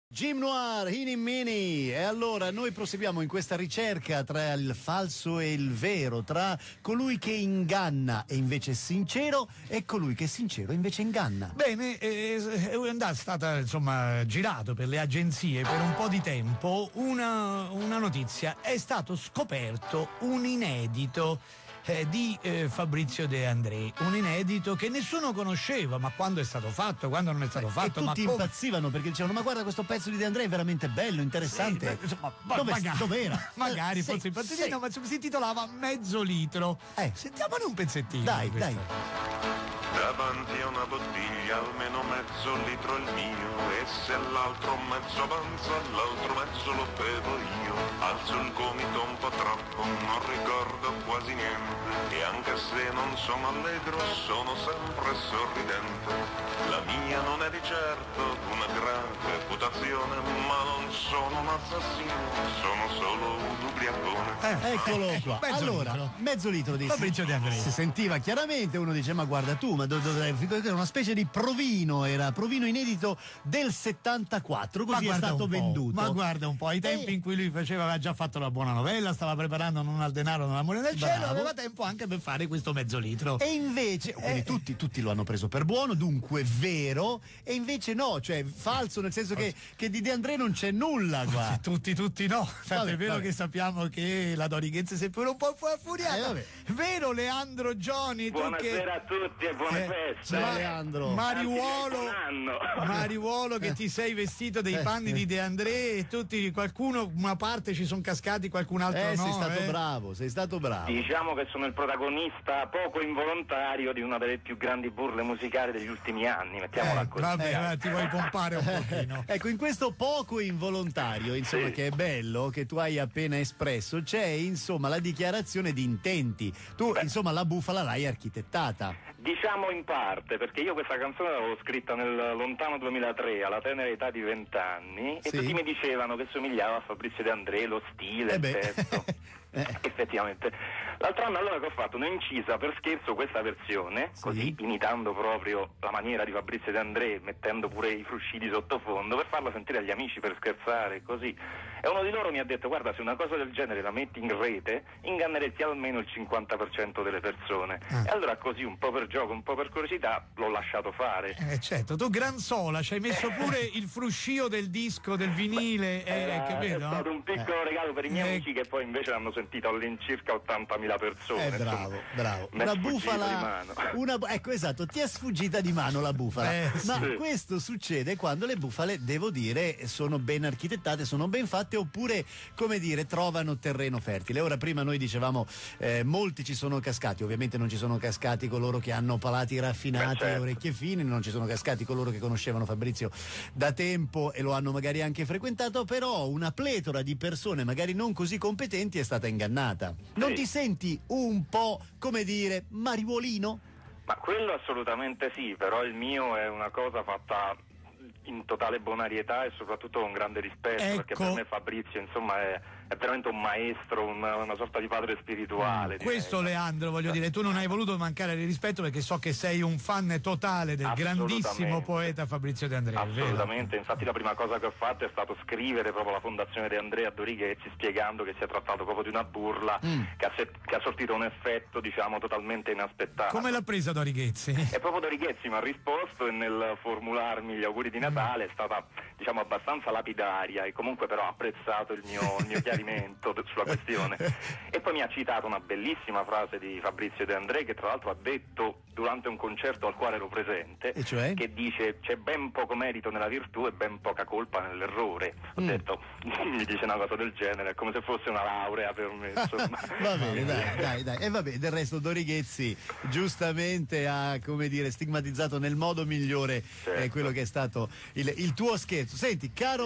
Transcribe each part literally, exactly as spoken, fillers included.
Jim Noir, Hini Mini. E allora noi proseguiamo in questa ricerca tra il falso e il vero, tra colui che inganna e invece è sincero e colui che è sincero e invece inganna. Bene, eh, è stata insomma girato per le agenzie per un po' di tempo una, una notizia. È stato scoperto un inedito Eh, di eh, Fabrizio De André, un inedito che nessuno conosceva, ma quando è stato fatto, quando non è stato Beh, fatto, e tutti ma come... impazzivano perché dicevano: ma guarda, questo pezzo di De André è veramente bello, interessante. Sì, beh, insomma, Dove, magari, dov'era? magari Eh, forse sì, impazzito, sì. no, ma si intitolava Mezzo litro. Eh. Sentiamone un pezzettino. Dai, di questa. dai. Davanti a una bottiglia almeno mezzo litro è il mio, e se l'altro mezzo avanza l'altro mezzo lo bevo io. Alzo il gomito un po' troppo, non ricordo quasi niente, e anche se non sono allegro sono sempre sorridente. La mia non è di certo una grande reputazione, ma non sono un assassino, sono solo un ubriacone. Eh, eccolo qua. Mezzo allora, litro. mezzo litro di Fabrizio De André. Si sentiva chiaramente, uno dice: ma guarda tu, ma dove era una specie di provino, era provino inedito del settantaquattro, così è stato venduto. Ma guarda un po', ai tempi E- in cui lui faceva, aveva già fatto la buona novella, stava preparando Non al denaro, non l'amore del cielo, Bravo. aveva tempo anche per fare questo mezzo litro. E invece, quindi Eh. tutti, tutti lo hanno preso per buono, dunque vero, e invece no, cioè falso, nel senso che, che di De André non c'è nulla qua. Tutti, tutti no. Tanto Vabbè, è vero vabbè. che sappiamo che la Dorighezza è sempre un po' Eh, furiata. vabbè. Vero Leandro Gioni? Tu Buonasera che... a tutti e buone Eh, feste. Ciao Leandro. Mariuolo, Anzi, buon anno. Mariuolo che ti sei vestito dei Eh, panni eh. di De André e tutti, qualcuno, una parte ci sono cascati, qualcun altro Eh, no. sei stato eh. bravo, sei stato bravo. Diciamo che sono il protagonista poco involontario di una delle più grandi burle musicali degli ultimi anni, mettiamola Eh, così. vabbè, Eh. va, ti vuoi pompare un pochino. Ecco, in questo poco involontario, insomma, Sì. che è bello, che tu hai appena espresso, c'è insomma la dichiarazione di intenti. Tu, Beh. insomma, la bufala l'hai architettata. Diciamo in parte, perché io questa canzone l'avevo scritta nel lontano duemilatré, alla tenera età di vent'anni, Sì. e tutti mi dicevano che somigliava a Fabrizio De André, lo stile, Eh il beh. testo. Eh. Effettivamente. L'altro anno allora che ho fatto, ne ho incisa per scherzo questa versione, Sì. così imitando proprio la maniera di Fabrizio De André, mettendo pure i frusci di sottofondo, per farla sentire agli amici, per scherzare, così. E uno di loro mi ha detto: guarda, se una cosa del genere la metti in rete, inganneresti almeno il cinquanta per cento delle persone. Ah. E allora così, un po' per gioco, un po' per curiosità, l'ho lasciato fare. Eh certo, tu Granzola ci hai messo pure il fruscio del disco, del vinile, eh, Era- capito? è stato un piccolo regalo per i miei Eh. amici, che poi invece l'hanno sentito all'incirca ottantamila persone. Eh, insomma. bravo, bravo. Mi è Una sfuggito bufala. di mano. Una, ecco, esatto, ti è sfuggita di mano la bufala. Eh, Ma sì. questo succede quando le bufale, devo dire, sono ben architettate, sono ben fatte, oppure, come dire, trovano terreno fertile. Ora, prima noi dicevamo, eh, molti ci sono cascati, ovviamente non ci sono cascati coloro che hanno palati raffinati Beh, certo. e orecchie fine, non ci sono cascati coloro che conoscevano Fabrizio da tempo e lo hanno magari anche frequentato, però una pletora di persone magari non così competenti è stata ingannata. Non Sì. ti senti un po', come dire, mariuolino? Ma quello assolutamente sì, però il mio è una cosa fatta in totale bonarietà e soprattutto con grande rispetto, Ecco. perché per me Fabrizio, insomma, è, è veramente un maestro, una, una sorta di padre spirituale. direi. Questo Leandro, voglio dire, tu non hai voluto mancare di rispetto perché so che sei un fan totale del Assolutamente. grandissimo poeta Fabrizio De André, è vero? Assolutamente, infatti la prima cosa che ho fatto è stato scrivere proprio la fondazione De André a Dorighezzi, spiegando che si è trattato proprio di una burla Mm. che, ha se- che ha sortito un effetto, diciamo, totalmente inaspettato. Come l'ha presa Dorighezzi? E proprio Dorighezzi mi ha risposto, e nel formularmi gli auguri di Natale è stata, diciamo, abbastanza lapidaria, e comunque però ha apprezzato il mio, il mio chiarimento de- sulla questione. E poi mi ha citato una bellissima frase di Fabrizio De André, che tra l'altro ha detto durante un concerto al quale ero presente, E cioè? che dice: c'è ben poco merito nella virtù e ben poca colpa nell'errore. Ho Mm. detto, mi dice una cosa del genere, è come se fosse una laurea per me, insomma. Va bene, dai, dai, dai. E vabbè, del resto Dorighezzi giustamente ha, come dire, stigmatizzato nel modo migliore eh, Certo. quello che è stato il, il tuo scherzo. Senti, caro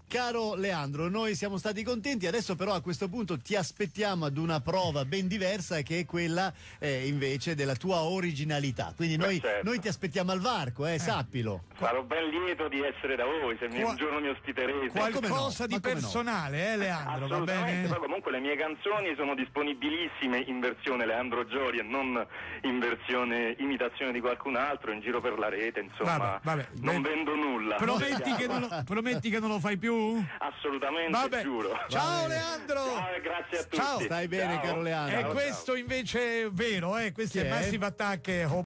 Caro Leandro, noi siamo stati contenti, adesso però a questo punto ti aspettiamo ad una prova ben diversa, che è quella eh, invece della tua originalità. Quindi noi, certo. noi ti aspettiamo al varco, eh, eh. sappilo. Sarò ben lieto di essere da voi, se Qua- un giorno mi ospiterete. Qualcosa no? di Ma come no? personale, eh Leandro, va Assolutamente, bene? poi comunque le mie canzoni sono disponibilissime in versione Leandro Giori e non in versione imitazione di qualcun altro in giro per la rete, insomma. Vabbè, vabbè, non beh, vendo nulla. Prometti che, non lo, prometti che non lo fai più? Assolutamente, Vabbè. giuro. Ciao Leandro! Ciao e grazie a tutti. Ciao. Stai bene, Ciao. caro Leandro. E Ciao, questo invece è vero, eh? Questo Chi è è? Massive Attack.